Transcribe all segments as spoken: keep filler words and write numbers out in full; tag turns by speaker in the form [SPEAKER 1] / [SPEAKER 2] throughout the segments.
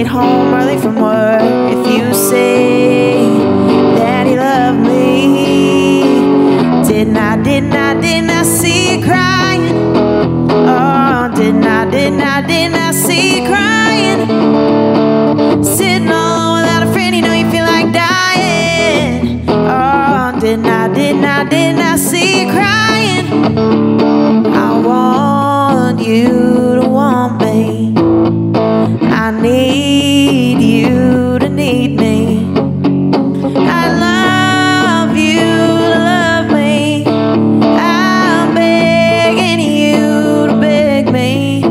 [SPEAKER 1] get home early from work. If you say that you love me, didn't I, didn't I, didn't I see you crying? Oh, didn't I, didn't I, didn't I see you crying? Sitting all alone without a friend, you know you feel like dying. Oh, didn't I, didn't I, didn't I see you crying? I want you to want me. I need you to need me. I love you to love me. I'm begging you to beg me.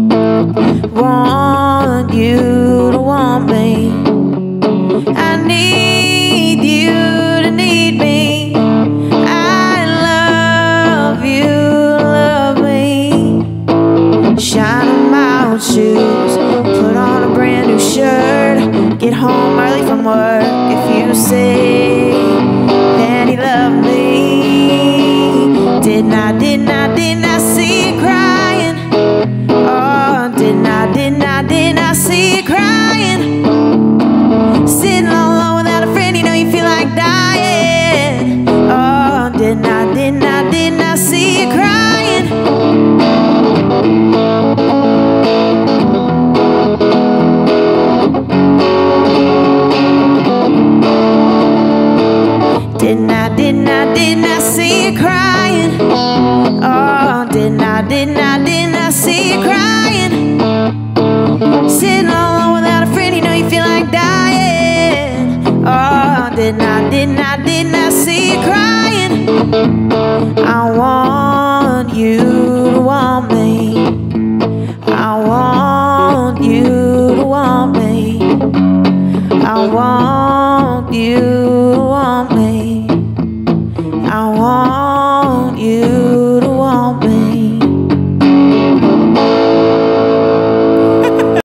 [SPEAKER 1] Want you to want me. I need you to need me. I love you to love me. Shine on my old shoes, put on a brand new shirt, get home early from work. If you say